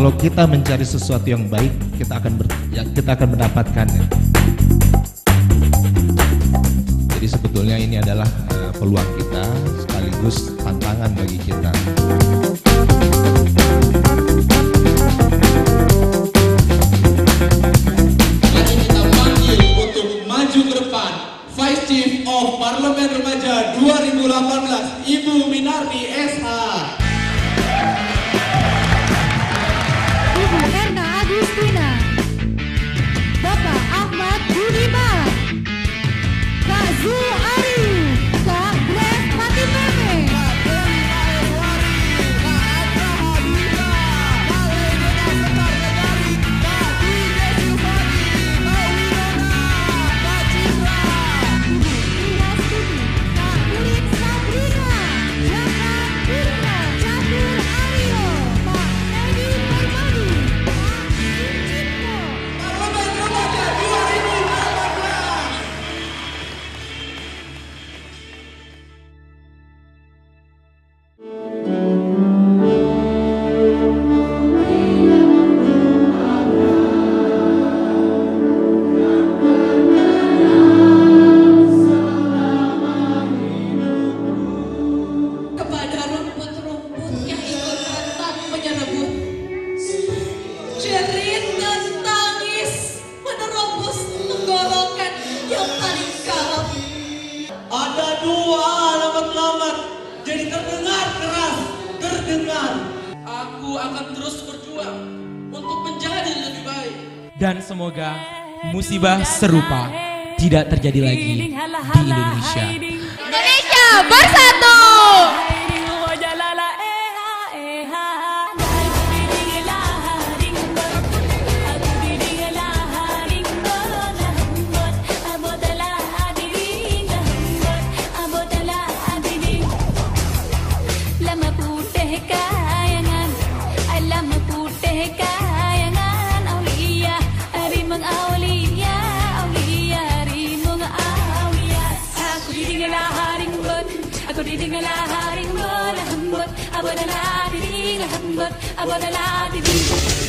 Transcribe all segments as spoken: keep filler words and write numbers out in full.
kalau kita mencari sesuatu yang baik, kita akan ber, ya, kita akan mendapatkannya. Jadi sebetulnya ini adalah uh, peluang kita sekaligus tantangan bagi kita. Hari kita panggil untuk maju ke depan Vice Chief of Parlemen Remaja dua ribu delapan belas, Ibu Minarti S H. Ibu Erna Agustina, Bapak Ahmad Budiman, Kak Zul Ariu, Kak Grace Mati Meme, ada dua alamat-alamat, jadi terdengar keras, terdengar. Aku akan terus berjuang untuk menjadi lebih baik. Dan semoga musibah serupa tidak terjadi lagi di Indonesia. Indonesia bersatu. Aku didengarlah haring bola hembut, abodalah diri hembut, abodalah diri.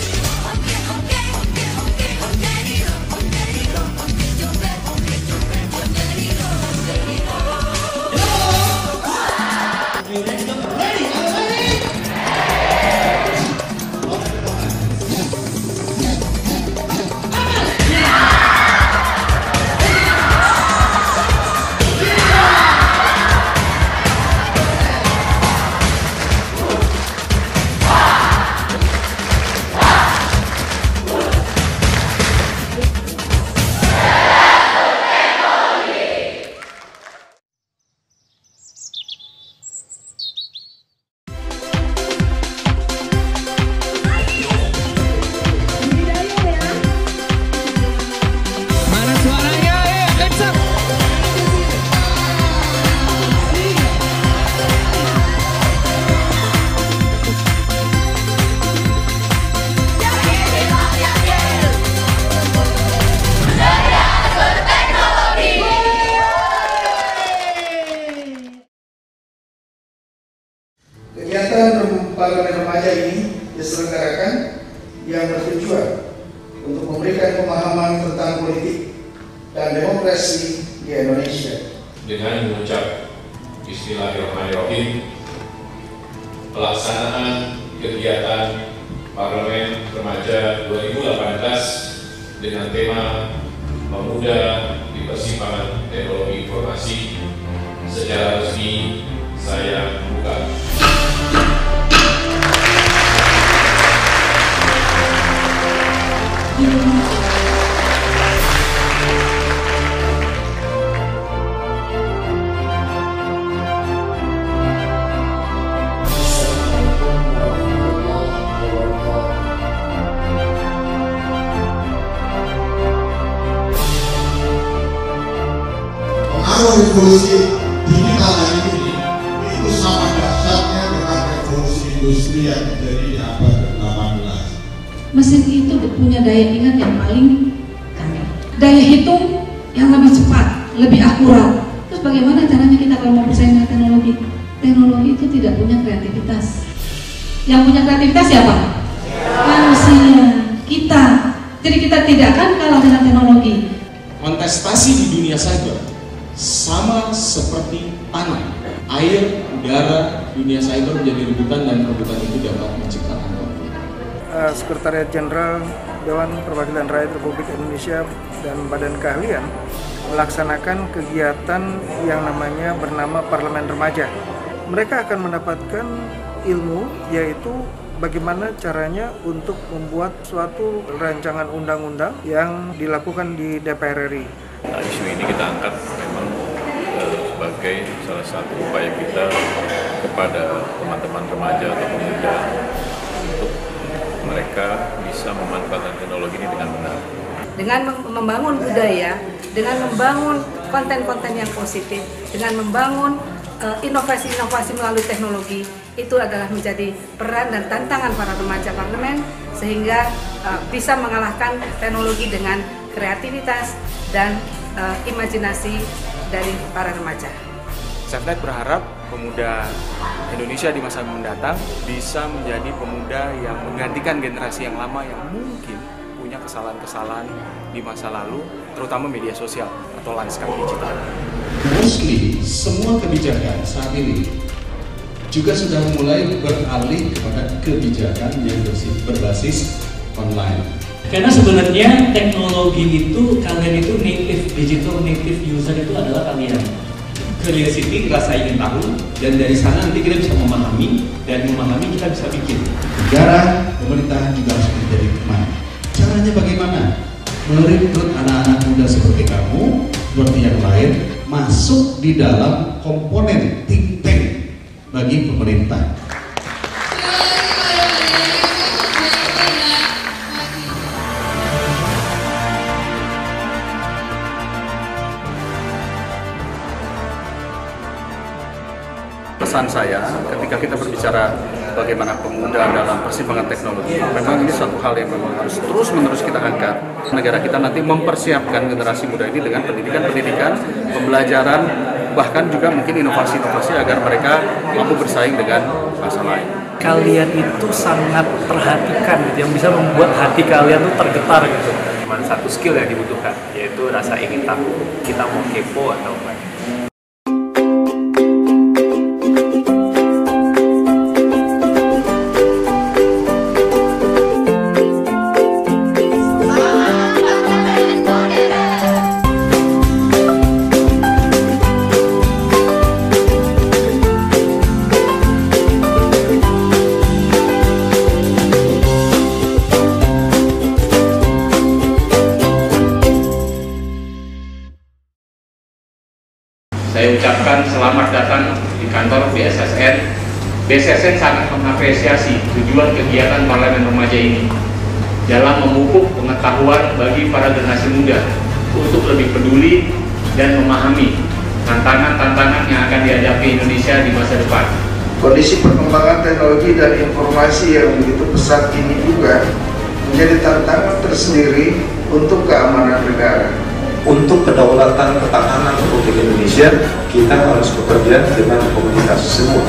Kegiatan Parlemen Remaja ini diselenggarakan yang bertujuan untuk memberikan pemahaman tentang politik dan demokrasi di Indonesia. Dengan mengucap Bismillahirrahmanirrahim, pelaksanaan kegiatan Parlemen Remaja dua ribu delapan belas dengan tema Pemuda di Persimpangan Teknologi Informasi secara resmi saya buka. Pengaruh revolusi digital hari ini itu sama dahsyatnya dengan revolusi industri yang terjadi di abad ke delapan belas. Mesin itu punya daya ingat yang paling kami, daya hitung yang lebih cepat, lebih akurat. Terus bagaimana caranya kita kalau mau bersaing dengan teknologi? Teknologi itu tidak punya kreativitas. Yang punya kreativitas siapa? Manusia. generasinya kita. Jadi kita tidak akan kalah dengan teknologi. Kontestasi di dunia cyber sama seperti tanah, air, udara, dunia cyber menjadi rebutan dan rebutan itu dapat menciptakan konflik. Uh, Sekretariat Jenderal Dewan Perwakilan Rakyat Republik Indonesia dan Badan Keahlian melaksanakan kegiatan yang namanya bernama Parlemen Remaja. Mereka akan mendapatkan ilmu, yaitu bagaimana caranya untuk membuat suatu rancangan undang-undang yang dilakukan di D P R R I. Nah, isu ini kita angkat memang eh, sebagai salah satu upaya kita kepada teman-teman remaja atau pemuda untuk mereka bisa memanfaatkan teknologi ini dengan benar. Dengan membangun budaya, dengan membangun konten-konten yang positif, dengan membangun inovasi-inovasi melalui teknologi, itu adalah menjadi peran dan tantangan para remaja parlemen sehingga uh, bisa mengalahkan teknologi dengan kreativitas dan uh, imajinasi dari para remaja. Safenet berharap pemuda Indonesia di masa mendatang bisa menjadi pemuda yang menggantikan generasi yang lama yang mungkin punya kesalahan-kesalahan di masa lalu, terutama media sosial atau lanskap digital. Mostly semua kebijakan saat ini juga sudah mulai beralih kepada kebijakan yang berbasis online. Karena sebenarnya teknologi itu, kalian itu native, digital native user itu adalah kalian. Curiosity, rasa ingin tahu, dan dari sana nanti kita bisa memahami, dan memahami kita bisa bikin. Negara, pemerintahan juga harus menjadi teman. Caranya bagaimana? Merekrut anak-anak muda seperti kamu, seperti yang lain, masuk di dalam komponen think tank bagi pemerintah. Pesan saya ketika kita berbicara bagaimana pemuda dalam persimpangan teknologi, memang ini suatu hal yang memang harus terus-menerus kita angkat. Negara kita nanti mempersiapkan generasi muda ini dengan pendidikan-pendidikan, pembelajaran, bahkan juga mungkin inovasi-inovasi agar mereka mampu bersaing dengan masa lain. Kalian itu sangat perhatikan gitu, yang bisa membuat hati kalian tuh tergetar gitu. Cuma satu skill yang dibutuhkan, yaitu rasa ingin tahu. Kita mau kepo atau apa. Saya ucapkan selamat datang di kantor B S S N. B S S N sangat mengapresiasi tujuan kegiatan Parlemen Remaja ini dalam memupuk pengetahuan bagi para generasi muda untuk lebih peduli dan memahami tantangan-tantangan yang akan dihadapi Indonesia di masa depan. Kondisi perkembangan teknologi dan informasi yang begitu pesat ini juga menjadi tantangan tersendiri untuk keamanan negara. Untuk kedaulatan pertahanan Republik Indonesia, kita harus bekerja dengan komunitas semua.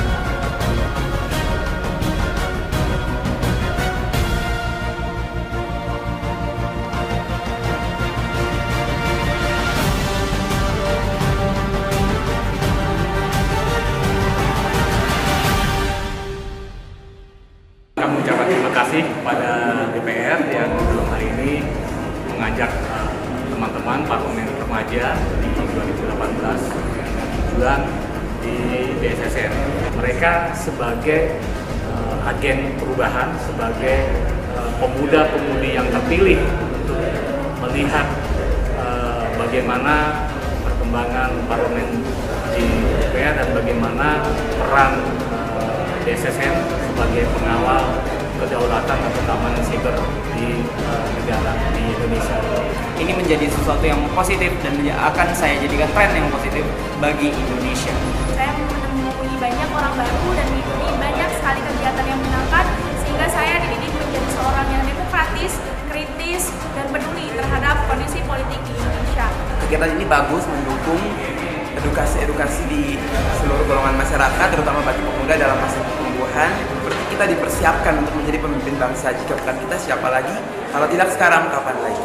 Kami ucapkan terima kasih kepada D P R yang dalam hari ini mengajak teman-teman parlemen remaja di dua ribu delapan belas bulan di B S S N. Mereka sebagai uh, agen perubahan, sebagai uh, pemuda-pemudi yang terpilih untuk melihat uh, bagaimana perkembangan parlemen di D P R dan bagaimana peran uh, B S S N sebagai pengawal kedaulatan atau keamanan siber di uh, negara di Indonesia. Ini menjadi sesuatu yang positif dan akan saya jadikan tren yang positif bagi Indonesia. Saya menemui banyak orang baru dan mengikuti banyak sekali kegiatan yang menyenangkan sehingga saya dididik menjadi seorang yang demokratis, kritis, dan peduli terhadap kondisi politik di Indonesia. Kegiatan ini bagus mendukung edukasi-edukasi di seluruh golongan masyarakat, terutama bagi pemuda dalam masa pertumbuhan. Berarti kita dipersiapkan untuk menjadi pemimpin bangsa. Jika bukan kita, siapa lagi? Kalau tidak sekarang, kapan lagi?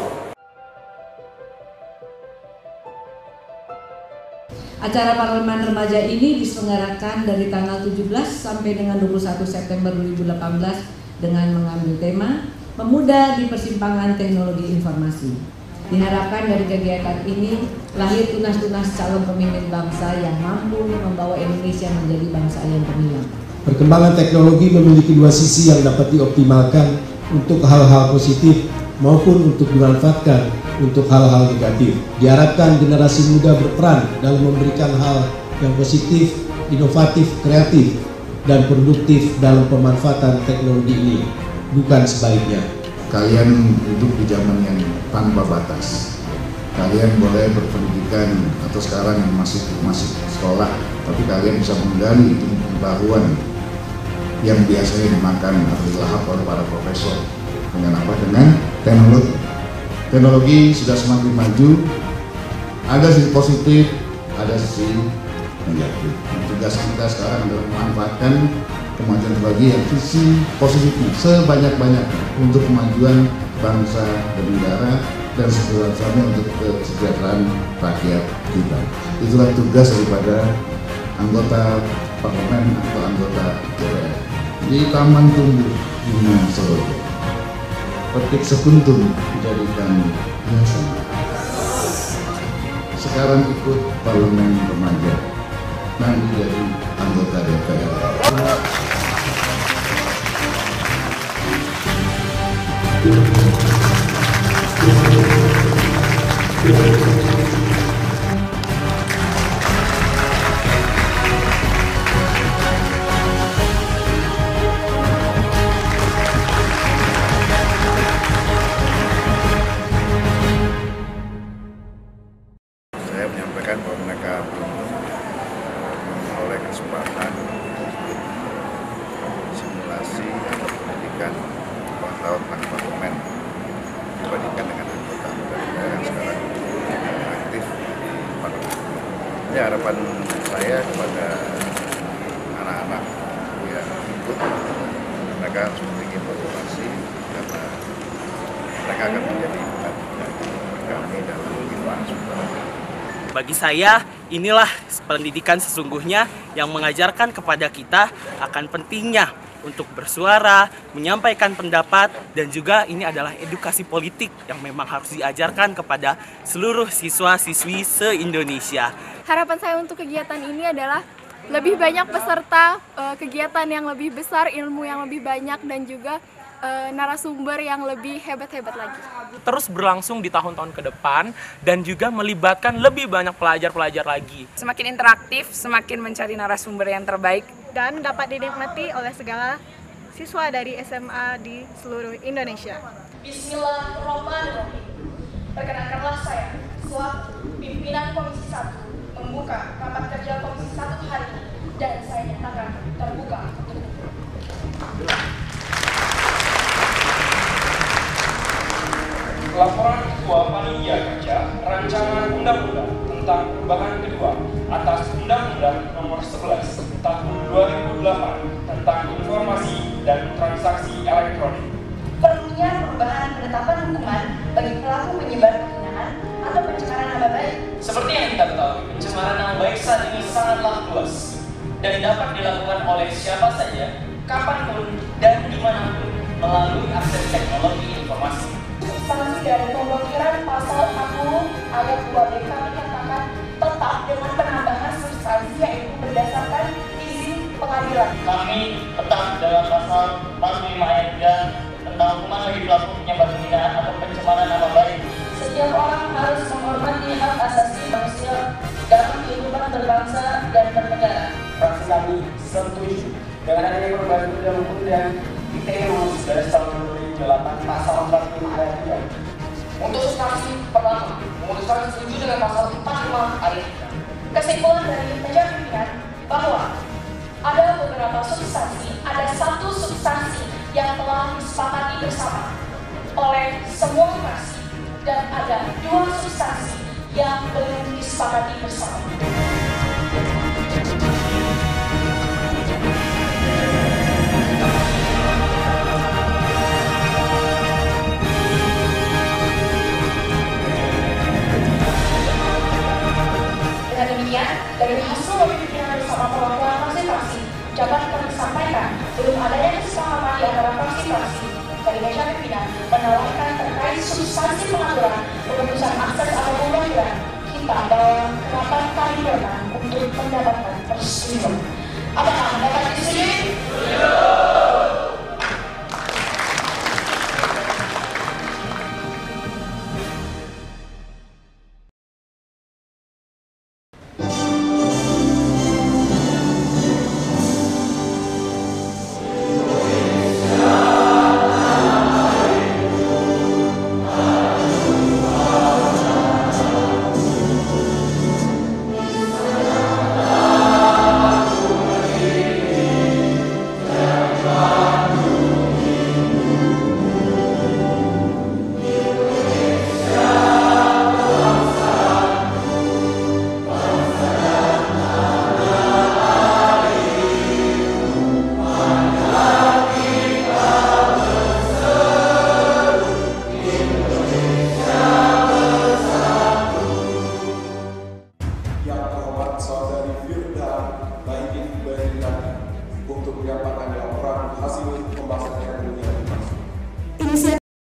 Acara Parlemen Remaja ini diselenggarakan dari tanggal tujuh belas sampai dengan dua puluh satu September dua ribu delapan belas dengan mengambil tema Pemuda di Persimpangan Teknologi Informasi. Diharapkan dari kegiatan ini lahir tunas-tunas calon pemimpin bangsa yang mampu membawa Indonesia menjadi bangsa yang gemilang. Perkembangan teknologi memiliki dua sisi yang dapat dioptimalkan untuk hal-hal positif maupun untuk dimanfaatkan untuk hal-hal negatif. Diharapkan generasi muda berperan dalam memberikan hal yang positif, inovatif, kreatif, dan produktif dalam pemanfaatan teknologi ini, bukan sebaliknya. Kalian hidup di zaman yang tanpa batas. Kalian boleh berpendidikan atau sekarang yang masih masih sekolah, tapi kalian bisa menggali pengetahuan yang biasanya dimakan atau dilahap oleh para profesor. Dengan apa? Dengan teknologi. Teknologi sudah semakin maju, ada sisi positif, ada sisi negatif. Tugas kita sekarang adalah memanfaatkan kemajuan teknologi yang sisi positifnya sebanyak-banyaknya untuk kemajuan bangsa dan negara dan sebesar-besarnya untuk kesejahteraan rakyat kita. Itulah tugas daripada anggota parlemen atau anggota D P R. Di taman tumbuh bunga sorga, petik sekuntum dijadikan hiasan. Sekarang ikut parlemen remaja, nanti jadi anggota D P R. Saya menyampaikan bahwa mereka belum memperoleh kesempatan simulasi atau pendidikan pengetahuan tentang parlemen dibandingkan dengan anggota D P R yang sekarang aktif di parlemen. Ini harapan saya kepada anak-anak yang ikut, mereka harus memiliki motivasi karena mereka akan menjadi kami dalam kehidupan sosial. Bagi saya, inilah pendidikan sesungguhnya yang mengajarkan kepada kita akan pentingnya untuk bersuara, menyampaikan pendapat, dan juga ini adalah edukasi politik yang memang harus diajarkan kepada seluruh siswa-siswi se-Indonesia. Harapan saya untuk kegiatan ini adalah lebih banyak peserta, kegiatan yang lebih besar, ilmu yang lebih banyak, dan juga narasumber yang lebih hebat-hebat lagi. Terus berlangsung di tahun-tahun ke depan dan juga melibatkan lebih banyak pelajar-pelajar lagi. Semakin interaktif, semakin mencari narasumber yang terbaik dan dapat dinikmati oleh segala siswa dari S M A di seluruh Indonesia. Bismillahirrahmanirrahim. Perkenankanlah saya selaku pimpinan Komisi satu membuka rapat kerja Komisi satu hari ini dan saya nyatakan terbuka untuk Laporan Ketua Panitia Kerja Rancangan Undang-Undang tentang perubahan kedua atas Undang-Undang Nomor sebelas Tahun dua ribu delapan tentang Informasi dan Transaksi Elektronik. Perlunya perubahan penetapan hukuman bagi pelaku penyebar penghinaan atau pencemaran nama baik. Seperti yang kita ketahui, pencemaran nama baik saat ini sangatlah luas dan dapat dilakukan oleh siapa saja, kapanpun dan dimanapun melalui akses teknologi informasi. Substansi dari pemblokiran pasal enam puluh ayat dua B kami katakan tetap dengan penambahan substansi yaitu berdasarkan izin pengadilan. Kami tetap dalam pasal empat puluh lima ayat tiga tentang hukuman bagi pelaku penyebar penghinaan atau pencemaran nama baik. Setiap orang harus menghormati hak asasi manusia dalam kehidupan berbangsa dan bernegara. Fraksi kami setuju dengan adanya perubahan undang-undang I T E dari tahun dua ribu delapan pasal empat puluh lima ayat tiga. Untuk substansi pertama, memutuskan setuju dengan pasal empat puluh lima ayat tiga. Kesimpulan dari meja pimpinan bahwa ada beberapa substansi, ada satu substansi yang telah disepakati bersama oleh semua fraksi dan ada dua substansi yang belum disepakati bersama.